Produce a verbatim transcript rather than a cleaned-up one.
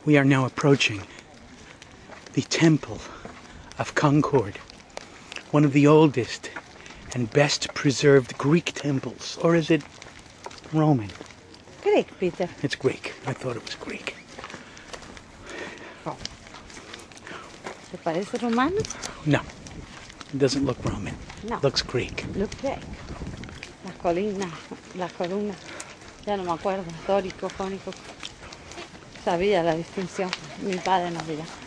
We are now approaching the Temple of Concord, one of the oldest and best preserved Greek temples. Or is it Roman? Greek, Peter. It's Greek. I thought it was Greek. Oh. ¿Te parece romano? No, it doesn't look Roman. No. It looks Greek. Look Greek. Las colinas, las columnas, ya no me acuerdo, dórico, jónico. Sabía la distinción, mi padre nos dirá.